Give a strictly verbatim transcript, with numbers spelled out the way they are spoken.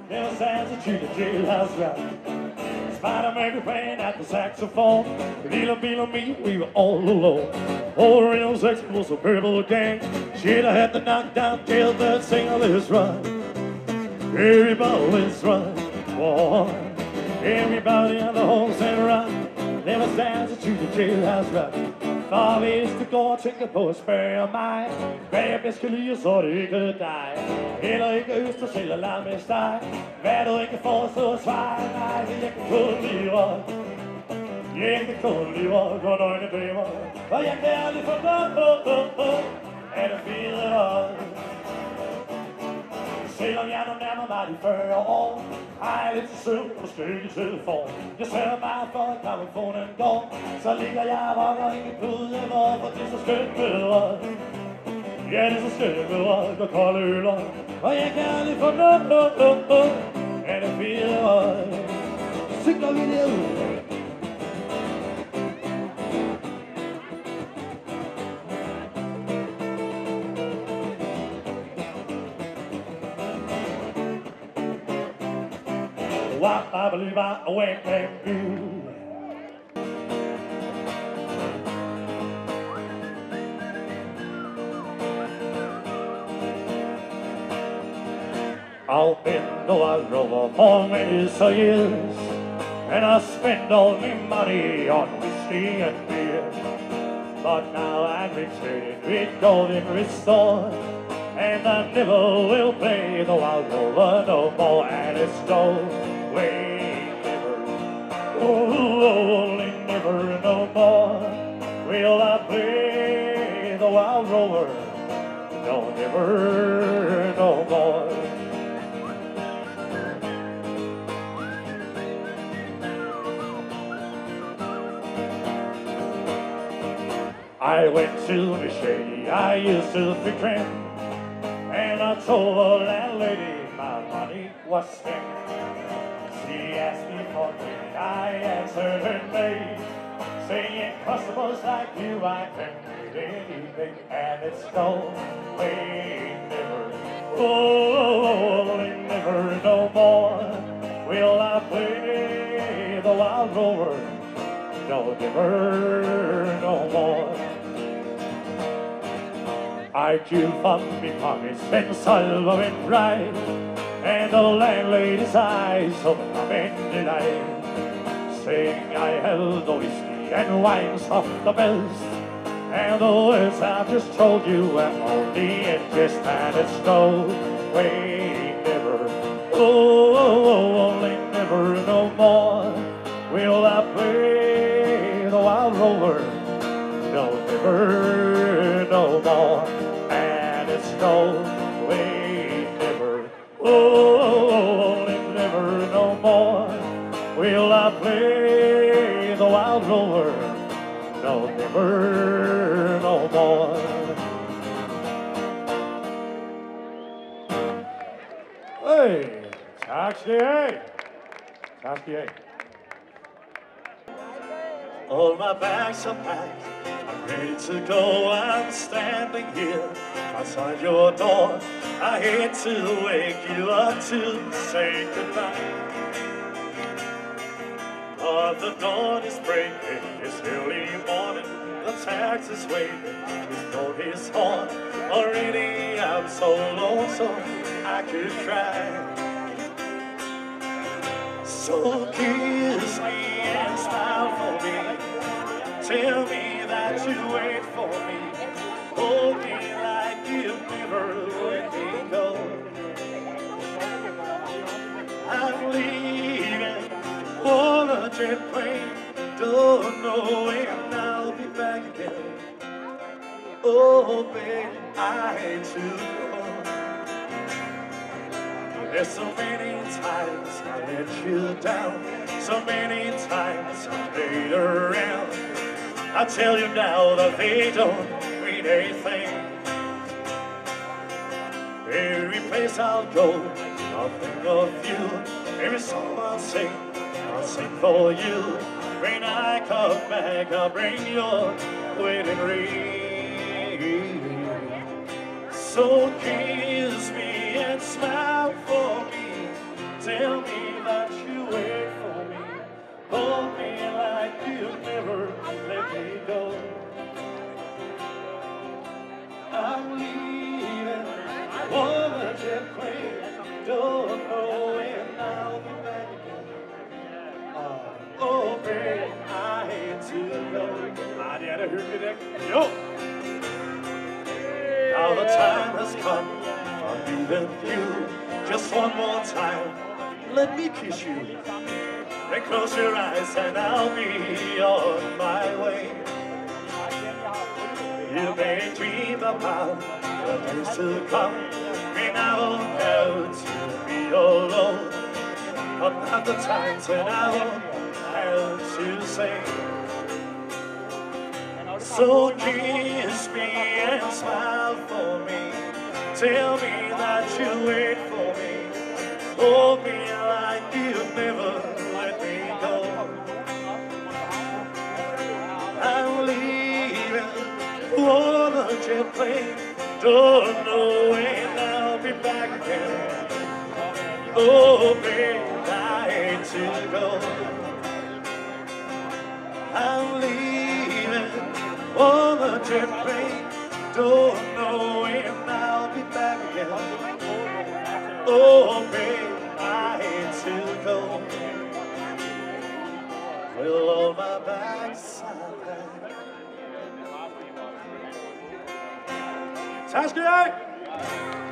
Never stands a treat a jailhouse rap. Spider Mary playing at the saxophone. Little Bill and me, we were all alone. All real sex was a purple gang. She'd have had the knockdown till the singer, let's run. Everybody, let's run. Boy. Everybody on the horse and run. Never stands a treat a jailhouse rap. Far east to gå og tænke på at spørge mig, hvad jeg bedst kan lide, så det ikke dig. Heller ikke øst og selv alarm med steg. Hvad du ikke får, så svar nej, for jeg kan kun lide rock. Jeg kan kun lide rock og nøgne damer. Og jeg kan aldrig få noget af det fede rock. Selvom jeg nu nærmer mig de fyrre år, har jeg lidt til søvn på stykke telefon. Jeg sørger bare for, at grammofonen går, så ligger jeg og rocker i mit pude, hvorfor det er så skønt med rock. Ja, det er så skønt med rock og kolde øller, og jeg kan aldrig få noget af det fede rock. Cykler vi derud. I believe I went and you. I've been to a rover for many years, and I spent all my money on whiskey and beer. But now I'm returning with golden restored, and I never will play the wild rover no more, and it's no way. Oh, never no more will I play the wild rover. No, never no more. I went to the shady I used to frequent, and I told the landlady my money was spent. She asked me for me, I answered her nay, saying customers like you I can do anything, and it's no way, never, oh, never no more will I play the wild rover, no, never no more. I drew from me pockets and silver and bright, and the landlady's eyes opened up in delight, saying I held the whiskey and wines of the best, and the words I've just told you were only in jest, and it's no way, never, oh, only never no more will I play the wild rover, no, never no more, and it's no way, never, oh, never no more will I play the wild rover, no, never no more. Hey, tak skal I have. Tak skal I have. All my bags are packed, I'm ready to go. I'm standing here outside your door. I hate to wake you up to say goodbye, but the dawn is breaking, it's early morning. The taxi's waiting, he's blown his horn. Already I'm so lonesome I could cry. So kiss me and smile for me, tell me that you wait for me, hold me like you never let me go. I'm leaving on a jet plane, don't know when I'll be back again. Oh baby, I hate to go. There's so many times I let you down, so many times I played around. I tell you now that they don't mean anything. Every place I'll go, I'll think of you. Every song I'll sing, I'll sing for you. When I come back, I'll bring your wedding ring. So kiss me and smile for me, Tell me that you wait for me. Hold me like you never let me go. I'm leaving, wanna get clean. Don't know when I'll be back again. Oh, oh babe, I hate to go. Ah, det er det hyggeligt, ikke? Jo! Now the time has come for leaving you. Just one more time, let me kiss you. Then close your eyes and I'll be on my way. You may dream about the days to come, when I won't have to be alone. But not the times when I won't have to say. So kiss me and smile for me. Tell me that you wait for me. Hold me like you never let me go. I'm leaving, wanna jet plane. Don't know when I'll be back again. Oh babe, I hate to go. I'm leaving, wanna jet plane. Don't know when I'll be back again. Oh babe, I hate to go. With all my backside pain. Tak skal I have.